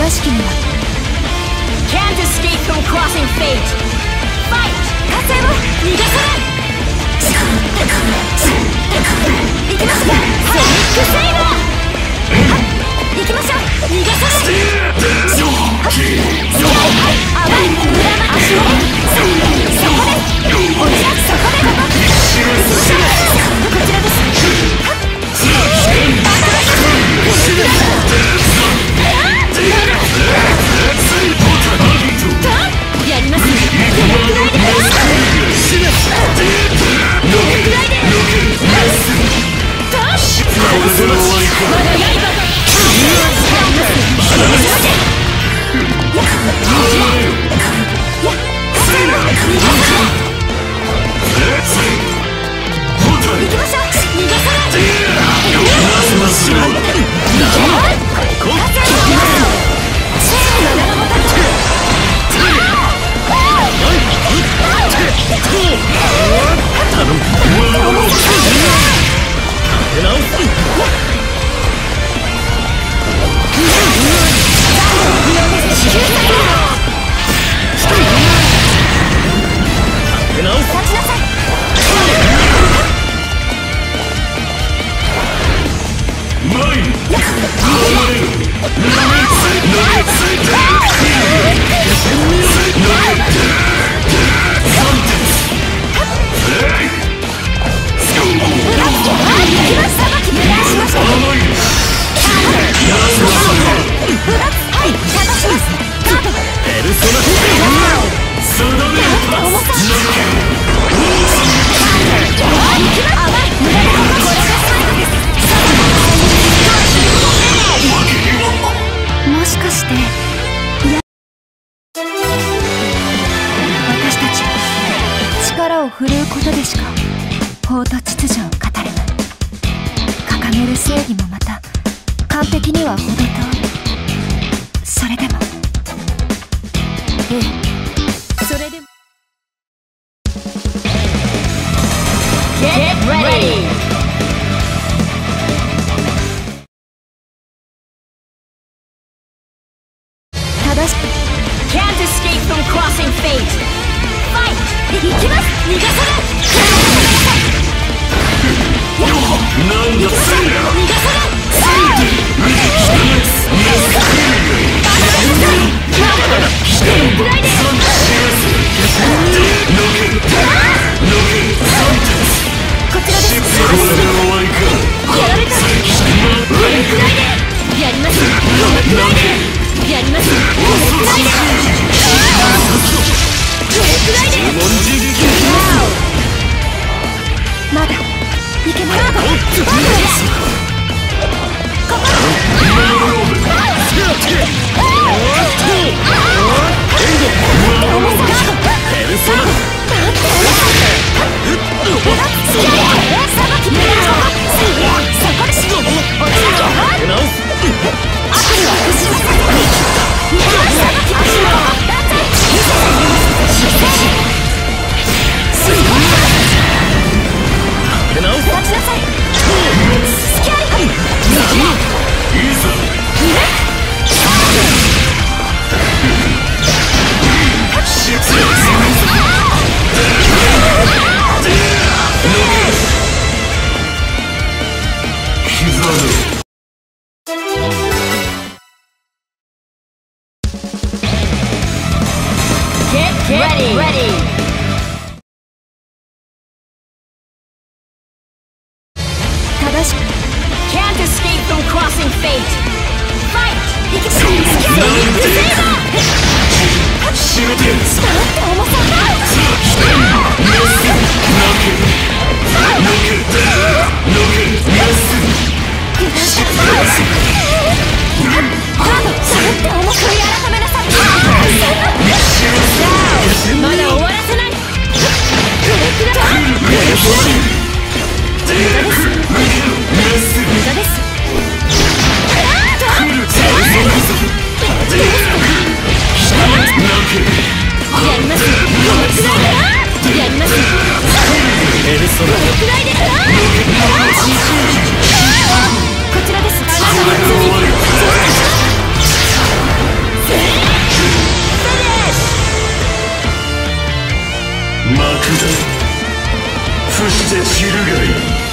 正しきには Can't escape from crossing fate. Fight! 風を逃がさない。行きましょう。ソニックセイバー。行きましょう。逃がさない。甘い無駄な足を。そこでおじゃそこでこちらです。やりますね。このくらいで振るうことでしか法と秩序を語れない。掲げる正義もまた完璧には程遠い。それでもそれでも Get ready! 正しく Can't escape from crossing fate. Fight! 行きます。逃がさない。 なんだせいや。 逃がさない。こちらです。やられた。やります。やります。まだいけない。 Ready! 正しく Can't escape from crossing fate. Fight! 行きましょう。 まだ終わらせない。 こちらです。 伏して散るがいい。